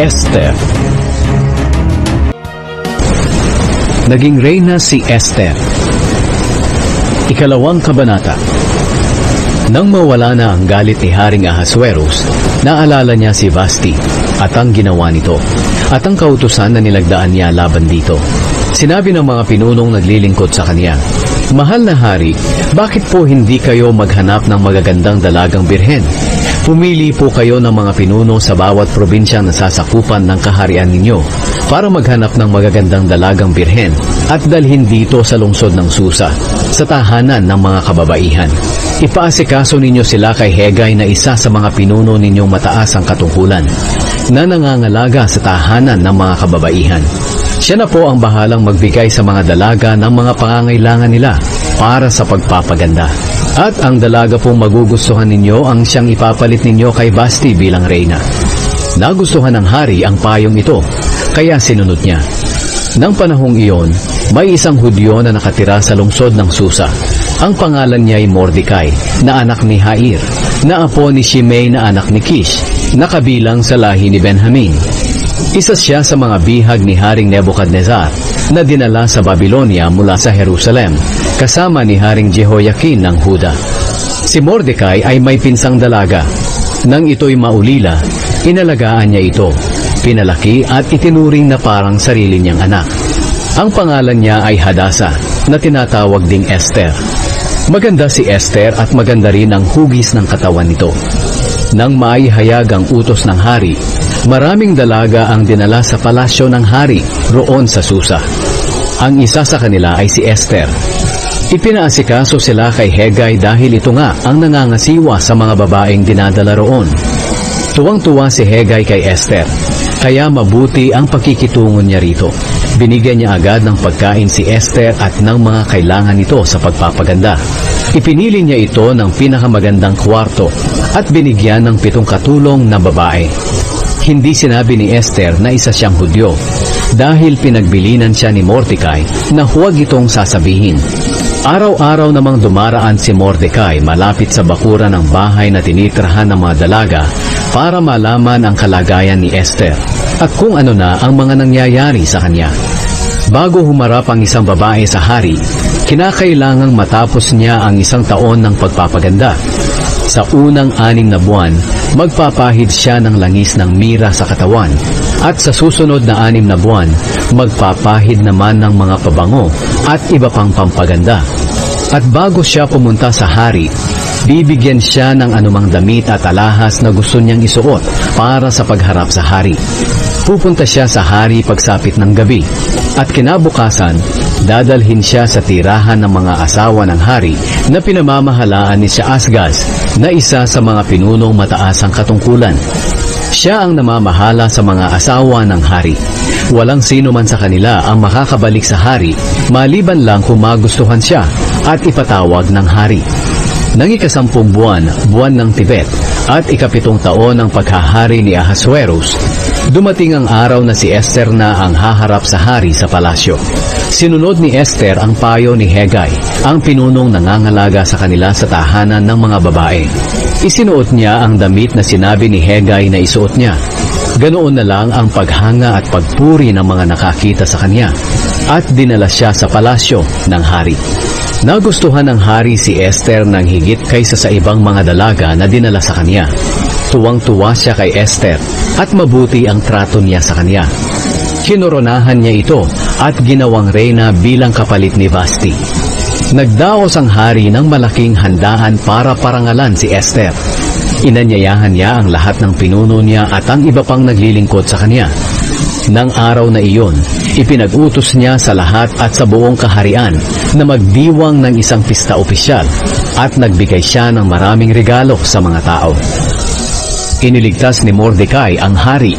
Esther. Naging reyna si Esther. Ikalawang kabanata. Nang mawala na ang galit ni Haring Ahasuerus, naalala niya si Vasti at ang ginawa nito, at ang kautusan na nilagdaan niya laban dito. Sinabi ng mga pinunong naglilingkod sa kanya, "Mahal na hari, bakit po hindi kayo maghanap ng magagandang dalagang birhen? Pumili po kayo ng mga pinuno sa bawat probinsyang nasasakupan ng kaharian ninyo para maghanap ng magagandang dalagang birhen at dalhin dito sa lungsod ng Susa, sa tahanan ng mga kababaihan. Ipaasikaso ninyo sila kay Hegai na isa sa mga pinuno ninyong mataas ang katungkulan, na nangangalaga sa tahanan ng mga kababaihan. Siya na po ang bahalang magbigay sa mga dalaga ng mga pangangailangan nila para sa pagpapaganda. At ang dalaga pong magugustuhan ninyo ang siyang ipapalit ninyo kay Vasti bilang reyna." Nagustuhan ng hari ang payong ito, kaya sinunod niya. Nang panahong iyon, may isang Hudyo na nakatira sa lungsod ng Susa. Ang pangalan niya ay Mordecai, na anak ni Jair, na apo ni Shimei na anak ni Kish, na kabilang sa lahi ni Benjamin. Isa siya sa mga bihag ni Haring Nebuchadnezzar na dinala sa Babylonia mula sa Jerusalem, kasama ni Haring Jehoiakim ng Huda. Si Mordecai ay may pinsang dalaga. Nang ito'y maulila, inalagaan niya ito, pinalaki at itinuring na parang sarili niyang anak. Ang pangalan niya ay Hadasa, na tinatawag ding Esther. Maganda si Esther at maganda rin ang hugis ng katawan nito. Nang maihayag ang utos ng hari, maraming dalaga ang dinala sa palasyo ng hari roon sa Susa. Ang isa sa kanila ay si Esther. Ipinaasikaso sila kay Hegai dahil ito nga ang nangangasiwa sa mga babaeng dinadala roon. Tuwang-tuwa si Hegai kay Esther, kaya mabuti ang pakikitungo niya rito. Binigyan niya agad ng pagkain si Esther at ng mga kailangan nito sa pagpapaganda. Ipinili niya ito ng pinakamagandang kwarto at binigyan ng 7 katulong na babae. Hindi sinabi ni Esther na isa siyang Hudyo dahil pinagbilinan siya ni Mordecai na huwag itong sasabihin. Araw-araw namang dumaraan si Mordecai malapit sa bakuran ng bahay na tinitrahan ng mga dalaga para malaman ang kalagayan ni Esther at kung ano na ang mga nangyayari sa kanya. Bago humarap ang isang babae sa hari, kinakailangang matapos niya ang 1 taon ng pagpapaganda. Sa unang 6 na buwan, magpapahid siya ng langis ng mira sa katawan at sa susunod na 6 na buwan, magpapahid naman ng mga pabango at iba pang pampaganda. At bago siya pumunta sa hari, bibigyan siya ng anumang damit at alahas na gusto niyang isuot para sa pagharap sa hari. Pupunta siya sa hari pagsapit ng gabi at kinabukasan, dadalhin siya sa tirahan ng mga asawa ng hari na pinamamahalaan ni Shaasgaz na isa sa mga pinunong mataas ang katungkulan. Siya ang namamahala sa mga asawa ng hari. Walang sino man sa kanila ang makakabalik sa hari maliban lang kung magustuhan siya at ipatawag ng hari. Nang 10 buwan, buwan ng Tibet, at 7 taon ng paghahari ni Ahasuerus, dumating ang araw na si Esther na ang haharap sa hari sa palasyo. Sinunod ni Esther ang payo ni Hegai, ang pinunong nangangalaga sa kanila sa tahanan ng mga babae. Isinuot niya ang damit na sinabi ni Hegai na isuot niya. Ganoon na lang ang paghanga at pagpuri ng mga nakakita sa kanya, at dinala siya sa palasyo ng hari. Nagustuhan ng hari si Esther ng higit kaysa sa ibang mga dalaga na dinala sa kanya. Tuwang-tuwa siya kay Esther at mabuti ang trato niya sa kanya. Kinoronahan niya ito at ginawang reyna bilang kapalit ni Vasti. Nagdaos ang hari ng malaking handaan para parangalan si Esther. Inanyayahan niya ang lahat ng pinuno niya at ang iba pang naglilingkod sa kanya. Nang araw na iyon, ipinag-utos niya sa lahat at sa buong kaharian na magdiwang ng isang pista opisyal at nagbigay siya ng maraming regalo sa mga tao. Iniligtas ni Mordecai ang hari.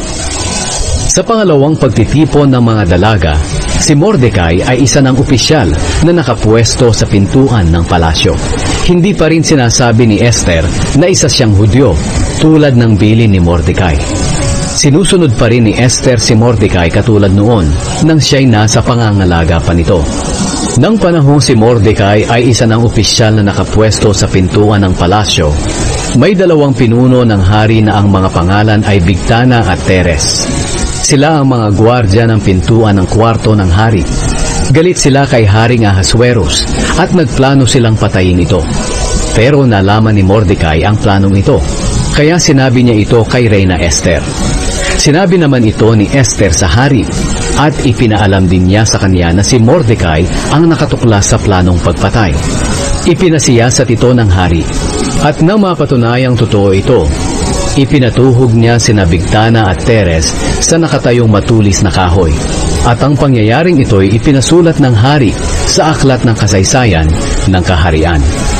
Sa pangalawang pagtitipon ng mga dalaga, si Mordecai ay isa ng opisyal na nakapwesto sa pintuan ng palasyo. Hindi pa rin sinasabi ni Esther na isa siyang Hudyo tulad ng bilin ni Mordecai. Sinusunod pa rin ni Esther si Mordecai katulad noon nang siya'y nasa pangangalaga pa nito. Nang panahong si Mordecai ay isa ng opisyal na nakapwesto sa pintuan ng palasyo, may 2 pinuno ng hari na ang mga pangalan ay Bigtana at Teres. Sila ang mga gwardya ng pintuan ng kwarto ng hari. Galit sila kay Haring Ahasuerus at nagplano silang patayin ito. Pero nalaman ni Mordecai ang planong ito, kaya sinabi niya ito kay Reyna Esther. Sinabi naman ito ni Esther sa hari at ipinaalam din niya sa kanya na si Mordecai ang nakatuklas sa planong pagpatay. Ipinasiyasat ito ng hari at nang mapatunayang totoo ito, ipinatuhog niya sina Bigtana at Teres sa nakatayong matulis na kahoy. At ang pangyayaring ito'y ipinasulat ng hari sa aklat ng kasaysayan ng kaharian.